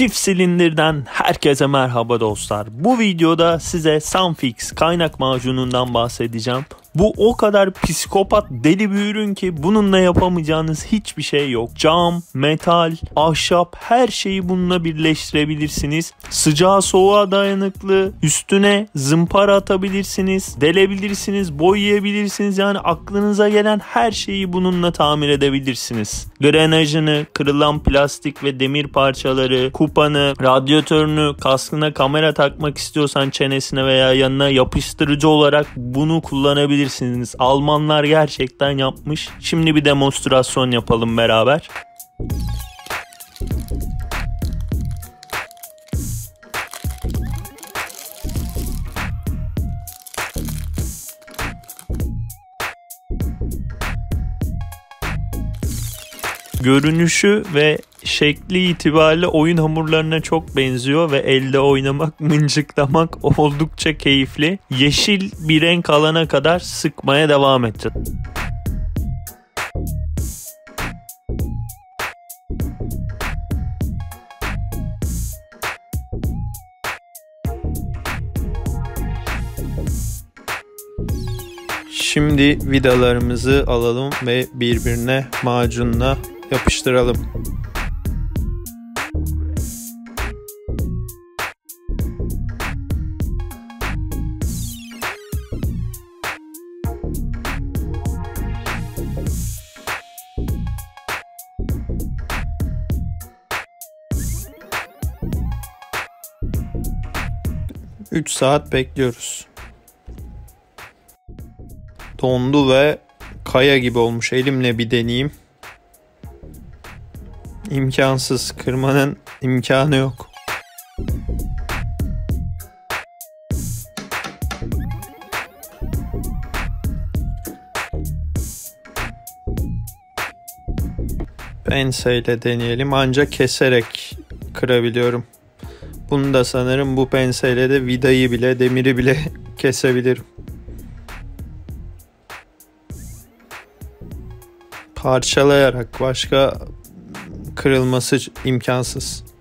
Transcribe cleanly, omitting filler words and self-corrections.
Çift silindirden herkese merhaba dostlar. Bu videoda size Sunfix kaynak macunundan bahsedeceğim. Bu o kadar psikopat deli bir ürün ki bununla yapamayacağınız hiçbir şey yok. Cam, metal, ahşap her şeyi bununla birleştirebilirsiniz. Sıcağa soğuğa dayanıklı, üstüne zımpara atabilirsiniz, delebilirsiniz, boyayabilirsiniz. Yani aklınıza gelen her şeyi bununla tamir edebilirsiniz. Grenajını, kırılan plastik ve demir parçaları, kupanı, radyatörünü, kaskına kamera takmak istiyorsan çenesine veya yanına yapıştırıcı olarak bunu kullanabilirsiniz. Almanlar gerçekten yapmış. Şimdi bir demonstrasyon yapalım beraber. Görünüşü ve şekli itibariyle oyun hamurlarına çok benziyor ve elde oynamak, mıncıklamak oldukça keyifli. Yeşil bir renk alana kadar sıkmaya devam edeceğiz. Şimdi vidalarımızı alalım ve birbirine macunla yapıştıralım. Üç saat bekliyoruz. Dondu ve kaya gibi olmuş. Elimle bir deneyeyim. İmkansız. Kırmanın imkanı yok. Penseyle deneyelim. Ancak keserek kırabiliyorum. Bunu da sanırım bu penseyle de vidayı bile, demiri bile kesebilirim. Parçalayarak, başka kırılması imkansız.